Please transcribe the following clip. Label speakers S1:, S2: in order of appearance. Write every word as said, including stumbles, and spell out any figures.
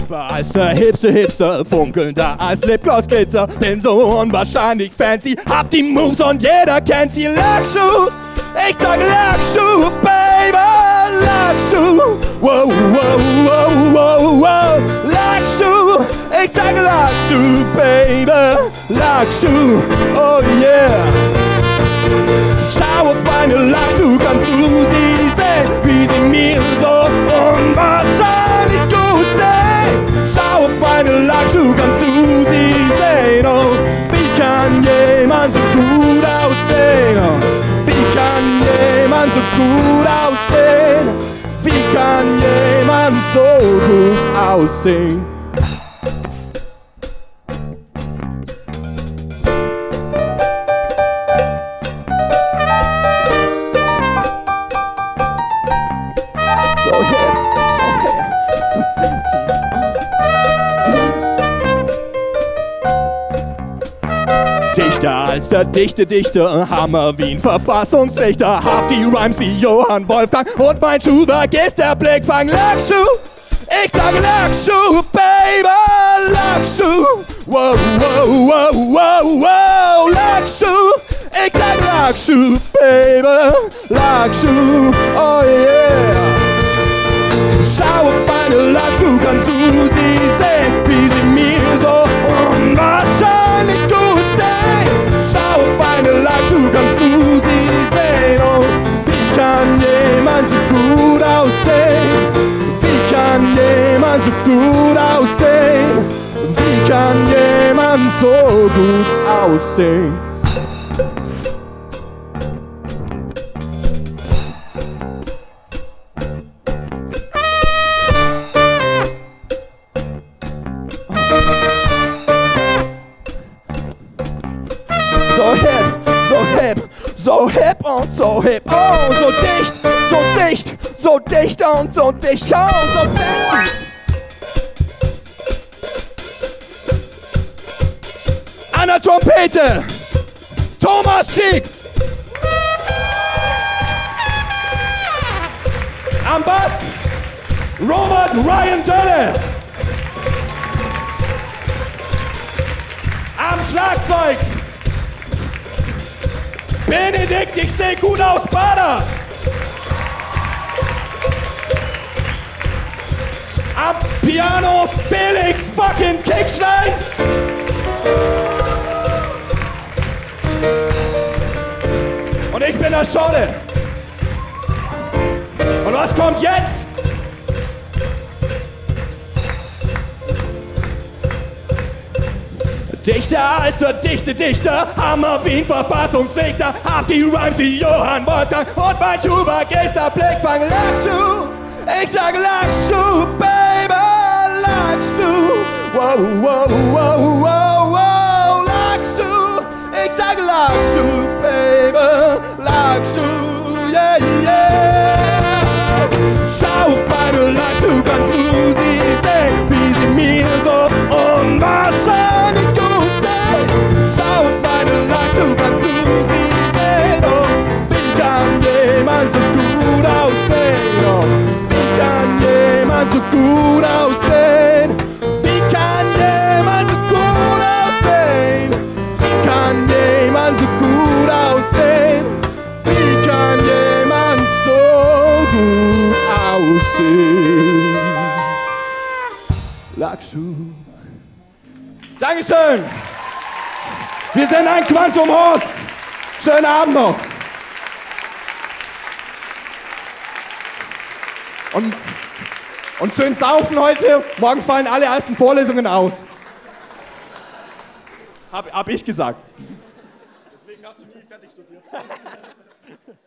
S1: Hipper als der hipste Hipster, funkelnder als Lipgloss-Glitzer. Bin so unwahrscheinlich fancy, hab die Moves und jeder kennt sie. Lackschuh, ich sag Lackschuh, Baby, Lackschuh. Wow, wow, wow, wow, wow. Lackschuh, ich sag Lackschuh, Baby, Lackschuh, oh yeah. Schau auf meine Lackschuh, kannst du sie sehen, wie sie mir so unwahrscheinlich gut stehen. Schau auf meine Lackschuh, kannst du sie sehen, oh, wie kann jemand so gut aussehen? Oh, wie kann jemand so gut aussehen? Wie kann jemand so gut aussehen? So hip, so hip, so fancy. Dichter als der dichte Dichter, Hammer wie ein Verfassungsrichter. Hab die Rhymes wie Johann Wolfgang und mein Schuhwerk ist der Blickfang. Lackschuh, ich sag Lackschuh, Baby, Lackschuh. Wow, wow, wow, wow, wow, Lackschuh, ich sag Lackschuh, Baby, Lackschuh, oh yeah. Schau auf meine Lackschuh, kannst du sie sehen, wie sie mir so unwahrscheinlich gut stehen. Schau auf meine Lackschuh, kannst du sie sehen, oh, wie kann jemand so gut aussehen? Wie kann jemand so gut aussehen? Wie kann jemand so gut aussehen? So hip, so hip, so hip und so hip. Oh, so dicht, so dicht, so dicht und so dicht. Oh, so fancy. An der Trompete, Thomas Schick. Am Bass, Robert Ryan Dölle. Am Schlagzeug, Benedikt, ich seh gut aus, Bader. Am Piano, Felix fucking Kickstein. Und ich bin der Scholle. Und was kommt jetzt? Dichter als der dichte Dichter, Hammer wie ein Verfassungsrichter. Hab die Rhymes wie Johann Wolfgang und mein Schuhwerk ist der Blickfang. Lackschuh, ich sag Lackschuh, Baby, Lackschuh. Wow, wow, wow, wow, wow, Lackschuh, ich sag Lackschuh, Baby, Lackschuh, yeah, yeah. Schau auf meine Lackschuh, kannst du sie sehen, wie sie mir so unwahrscheinlich gut stehen. Schau auf meine Lackschuh, kannst du sie sehen, oh, wie kann jemand so gut aussehen, oh, wie kann jemand so gut aussehen, wie kann jemand so gut aussehen, wie kann jemand so gut aussehen, wie kann jemand so gut aussehen. Lackschuh. Dankeschön. Wir sind ein Quantum Horst. Schönen Abend noch. Und, und schön saufen heute. Morgen fallen alle ersten Vorlesungen aus. Hab, hab ich gesagt. Deswegen hast du nie fertig studiert.